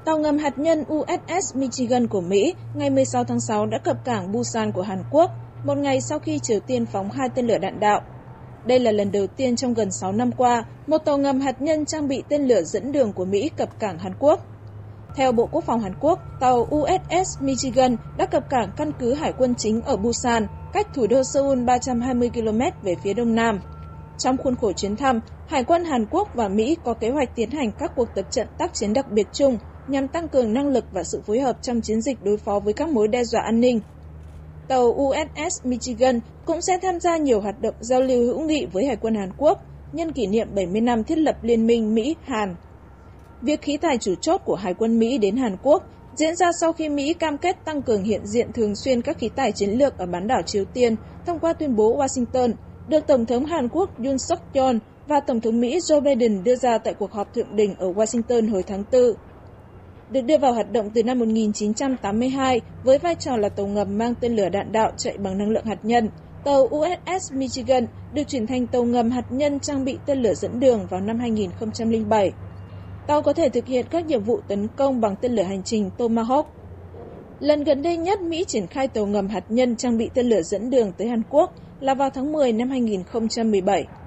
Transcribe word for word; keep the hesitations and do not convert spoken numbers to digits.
Tàu ngầm hạt nhân u ét ét Michigan của Mỹ ngày mười sáu tháng sáu đã cập cảng Busan của Hàn Quốc, một ngày sau khi Triều Tiên phóng hai tên lửa đạn đạo. Đây là lần đầu tiên trong gần sáu năm qua, một tàu ngầm hạt nhân trang bị tên lửa dẫn đường của Mỹ cập cảng Hàn Quốc. Theo Bộ Quốc phòng Hàn Quốc, tàu u ét ét Michigan đã cập cảng căn cứ hải quân chính ở Busan, cách thủ đô Seoul ba trăm hai mươi ki lô mét về phía đông nam. Trong khuôn khổ chuyến thăm, Hải quân Hàn Quốc và Mỹ có kế hoạch tiến hành các cuộc tập trận tác chiến đặc biệt chung nhằm tăng cường năng lực và sự phối hợp trong chiến dịch đối phó với các mối đe dọa an ninh. Tàu u ét ét Michigan cũng sẽ tham gia nhiều hoạt động giao lưu hữu nghị với Hải quân Hàn Quốc nhân kỷ niệm bảy mươi năm thiết lập Liên minh Mỹ-Hàn. Việc khí tài chủ chốt của Hải quân Mỹ đến Hàn Quốc diễn ra sau khi Mỹ cam kết tăng cường hiện diện thường xuyên các khí tài chiến lược ở bán đảo Triều Tiên thông qua tuyên bố Washington, được Tổng thống Hàn Quốc Yoon suk yeol và Tổng thống Mỹ Joe Biden đưa ra tại cuộc họp thượng đỉnh ở Washington hồi tháng tư. Được đưa vào hoạt động từ năm một nghìn chín trăm tám mươi hai với vai trò là tàu ngầm mang tên lửa đạn đạo chạy bằng năng lượng hạt nhân, tàu u ét ét Michigan được chuyển thành tàu ngầm hạt nhân trang bị tên lửa dẫn đường vào năm hai nghìn không trăm lẻ bảy. Tàu có thể thực hiện các nhiệm vụ tấn công bằng tên lửa hành trình Tomahawk. Lần gần đây nhất Mỹ triển khai tàu ngầm hạt nhân trang bị tên lửa dẫn đường tới Hàn Quốc là vào tháng mười năm hai nghìn không trăm mười bảy.